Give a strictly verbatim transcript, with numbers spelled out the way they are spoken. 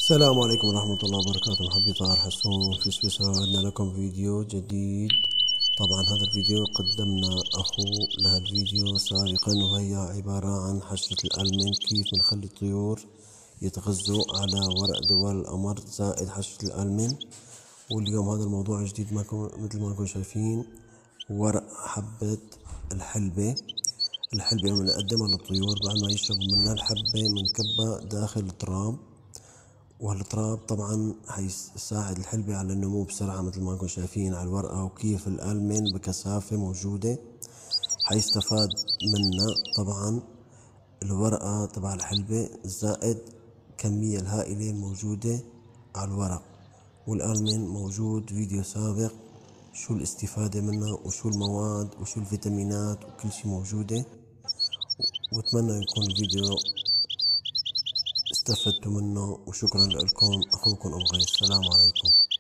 السلام عليكم ورحمة الله وبركاته. محبي طاهر حسون في سويسرا، عدنا لكم فيديو جديد. طبعا هذا الفيديو قدمنا أخو لهالفيديو سابقا، وهي عبارة عن حشرة الألمن، كيف بنخلي الطيور يتغذوا على ورق دوال القمر زائد حشرة الألمن. واليوم هذا الموضوع جديد، معكم مثل ما انكم شايفين ورق حبة الحلبة. الحلبة بنقدمها للطيور بعد ما يشربوا منها الحبة، بنكبها داخل التراب، والتراب طبعا حيساعد الحلبة على النمو بسرعة مثل ما انكم شايفين على الورقة، وكيف الألمن بكثافة موجودة حيستفاد منها طبعا الورقة تبع الحلبة، زائد كمية الهائلة الموجودة على الورق. والألمن موجود فيديو سابق شو الاستفادة منها وشو المواد وشو الفيتامينات وكل شي موجودة. واتمنى يكون الفيديو استفدتوا منه، وشكرا لكم. اخوكم ام غيث، السلام عليكم.